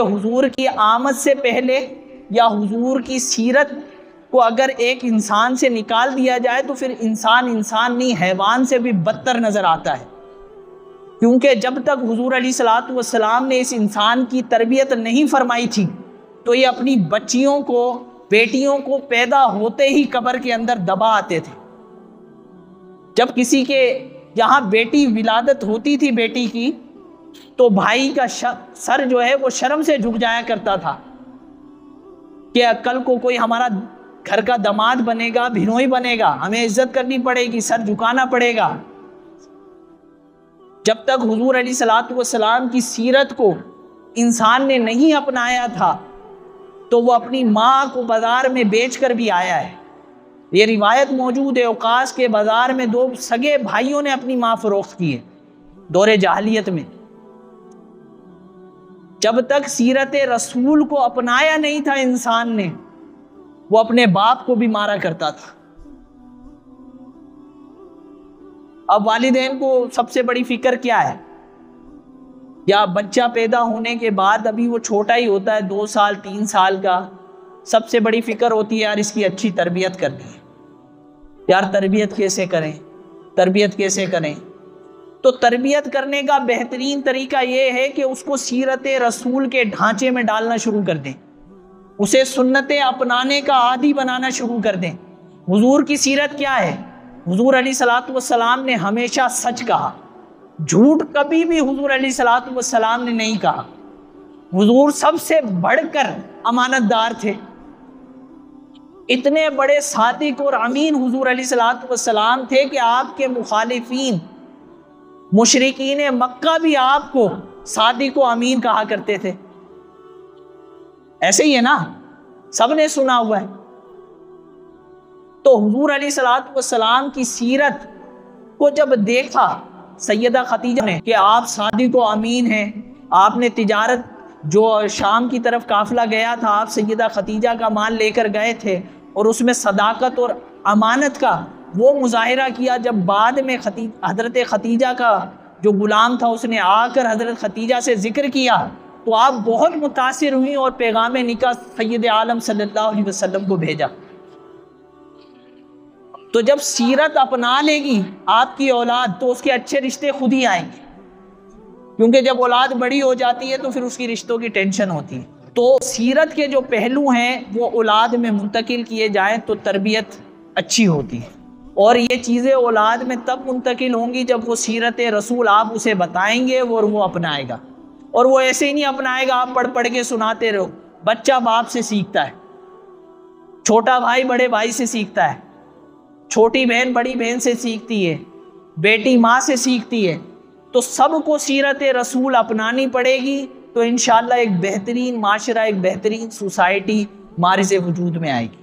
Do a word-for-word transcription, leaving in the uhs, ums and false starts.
حضور کی آمد سے پہلے یا حضور کی سیرت کو اگر ایک انسان سے نکال دیا جائے تو پھر انسان انسان نہیں، حیوان سے بھی بدتر نظر آتا ہے، کیونکہ جب تک حضور علیہ الصلوۃ والسلام نے اس انسان کی تربیت نہیں فرمائی تھی تو یہ اپنی بچیوں کو، بیٹیوں کو پیدا ہوتے ہی قبر کے اندر دبا آتے تھے۔ جب کسی کے یہاں بیٹی ولادت ہوتی تھی بیٹی کی تو بھائی کا سر جو ہے وہ شرم سے جھک جایا کرتا تھا کہ کل کو کوئی ہمارا گھر کا داماد بنے گا، بھنوئی بنے گا، ہمیں عزت کرنی پڑے گی، سر جھکانا پڑے گا۔ جب تک حضور علیہ الصلوۃ والسلام کی سیرت کو انسان نے نہیں اپنایا تھا تو وہ اپنی ماں کو بازار میں بیچ کر بھی آیا ہے۔ یہ روایت موجود ہے، اوقاس کے بازار میں دو سگے بھائیوں نے اپنی ماں فروخت کی ہے دور جاہلیت میں۔ جب تک سیرت رسول کو اپنایا نہیں تھا انسان نے، وہ اپنے باپ کو بھی مارا کرتا تھا۔ اب والدین کو سب سے بڑی فکر کیا ہے؟ یا بچہ پیدا ہونے کے بعد ابھی وہ چھوٹا ہی ہوتا ہے، دو سال تین سال کا، سب سے بڑی فکر ہوتی ہے یار اس کی اچھی تربیت کرنی ہے، یار تربیت کیسے کریں تربیت کیسے کریں تو تربیت کرنے کا بہترین طریقہ یہ ہے کہ اس کو سیرت رسول کے ڈھانچے میں ڈالنا شروع کر دیں، اسے سنتیں اپنانے کا عادی بنانا شروع کر دیں۔ حضور کی سیرت کیا ہے؟ حضور علیہ الصلوۃ والسلام نے ہمیشہ سچ کہا، جھوٹ کبھی بھی حضور علیہ الصلوۃ والسلام نے نہیں کہا۔ حضور سب سے بڑھ کر امانت دار تھے، اتنے بڑے صادق اور امین حضور علیہ الصلوۃ والسلام تھے کہ آپ کے مخالفین مشرکین مکہ بھی آپ کو صادق و امین کہا کرتے تھے۔ ایسے ہی ہے نا، سب نے سنا ہوا ہے۔ تو حضور علیہ الصلوۃ والسلام کی سیرت کو جب دیکھا سیدہ خدیجہ نے کہ آپ صادق و امین ہیں، آپ نے تجارت جو شام کی طرف قافلہ گیا تھا، آپ سیدہ خدیجہ کا مال لے کر گئے تھے اور اس میں صداقت اور امانت کا وہ مظاہرہ کیا۔ جب بعد میں حضرت خدیجہ کا جو غلام تھا اس نے آ کر حضرت خدیجہ سے ذکر کیا تو آپ بہت متاثر ہوئی اور پیغام نکاح سید عالم صلی اللہ علیہ وسلم کو بھیجا۔ تو جب سیرت اپنا لے گی آپ کی اولاد تو اس کے اچھے رشتے خود ہی آئیں گے، کیونکہ جب اولاد بڑی ہو جاتی ہے تو پھر اس کی رشتوں کی ٹینشن ہوتی ہے۔ تو سیرت کے جو پہلو ہیں وہ اولاد میں منتقل کیے جائیں تو تربیت اچھی ہوتی ہے، اور یہ چیزیں اولاد میں تب منتقل ہوں گی جب وہ سیرت رسول آپ اسے بتائیں گے اور وہ اپنائے گا۔ اور وہ ایسے ہی نہیں اپنائے گا آپ پڑھ پڑھ کے سناتے رہو۔ بچہ باپ سے سیکھتا ہے، چھوٹا بھائی بڑے بھائی سے سیکھتا ہے، چھوٹی بہن بڑی بہن سے سیکھتی ہے، بیٹی ماں سے سیکھتی ہے۔ تو سب کو سیرت رسول اپنانی پڑے گی تو انشاءاللہ ایک بہترین معاشرہ، ایک بہترین سوسائٹی مارز وجود میں آئے گی۔